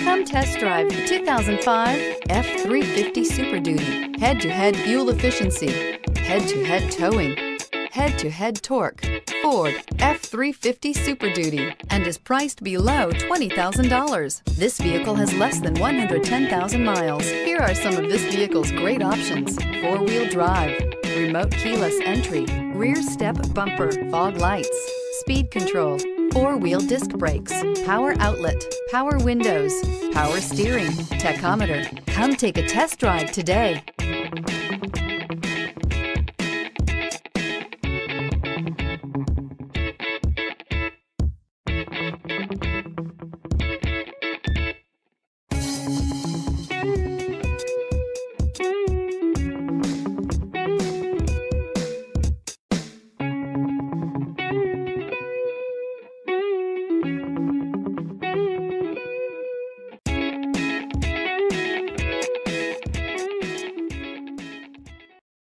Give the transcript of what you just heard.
Come test drive the 2005 F-350 Super Duty. Head-to-head fuel efficiency, head-to-head towing, head-to-head torque. Ford F-350 Super Duty and is priced below $20,000. This vehicle has less than 110,000 miles. Here are some of this vehicle's great options: four-wheel drive, remote keyless entry, rear step bumper, fog lights, speed control, four-wheel disc brakes, power outlet, power windows, power steering, tachometer. Come take a test drive today.